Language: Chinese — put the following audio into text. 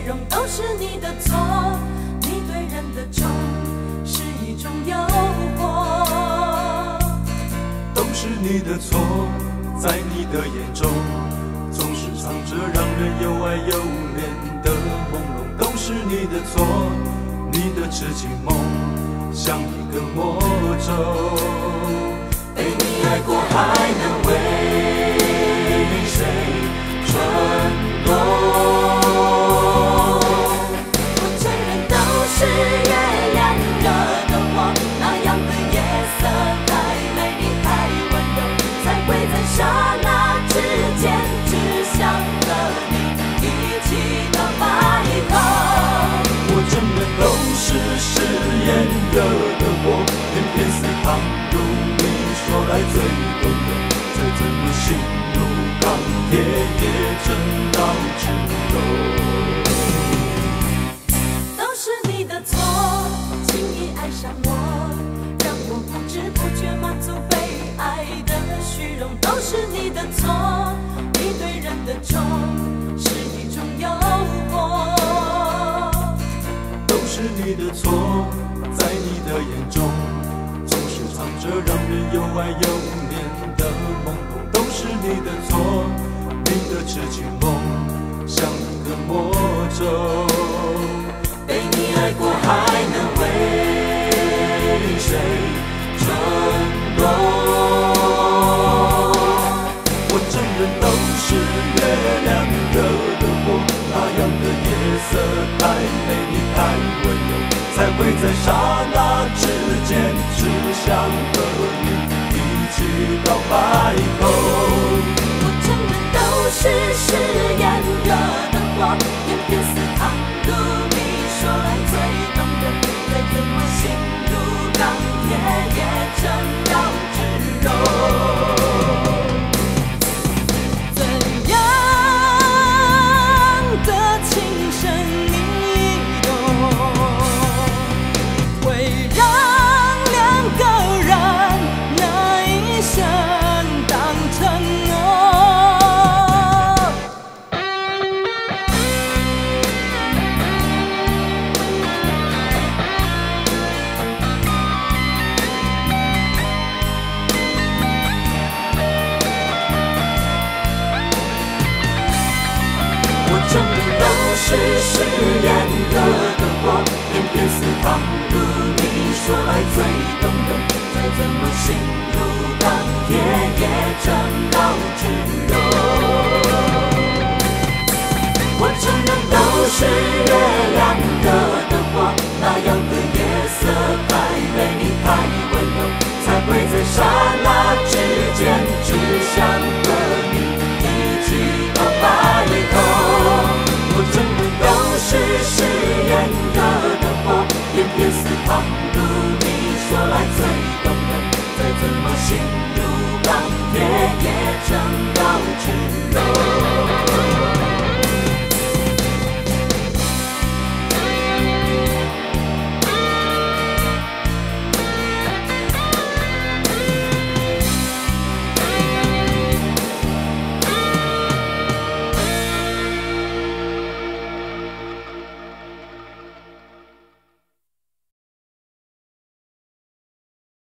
容都是你的错。你对人的宠是一种诱惑， 都是你的错，在你的眼中总是藏着让人又爱又怜的朦胧，都是你的错，你的痴情梦像一个魔咒，被你爱过还能为谁蠢动？ 我承认都是月亮惹的祸，那样的夜色太美丽太温柔，才会在刹那之间只想和你一起到白头。 我承认都是誓言惹的祸，偏偏似糖如你说来最动人，再怎么心如钢铁也真到炙热。 都是你的错，轻易爱上我，让我不知不觉满足被爱的虚荣。都是你的错，你对人的宠是一种诱惑， 都是你的错，在你的眼中总是藏着让人又爱又怜的朦胧，都是你的错，你的痴情梦像一个魔咒，被你爱过还能为谁蠢动？我承认都是月亮惹的祸，那样的夜色太美丽太温柔，才会在刹那之间只想和你一起到白头。 我承认都是誓言惹的祸，偏偏似糖如你说来最动人，再怎么心如钢铁也真要炙热。怎样的情深你懂，会让两个人那一生当承诺。 我承认都是誓言惹的祸，偏偏似糖如你说来最动人，再怎么心如钢铁也真到炙热。我承认都是月亮惹的祸，那样的夜色太美丽太温柔，才会在刹那之间只想和你一起到白头。我承认都是誓言惹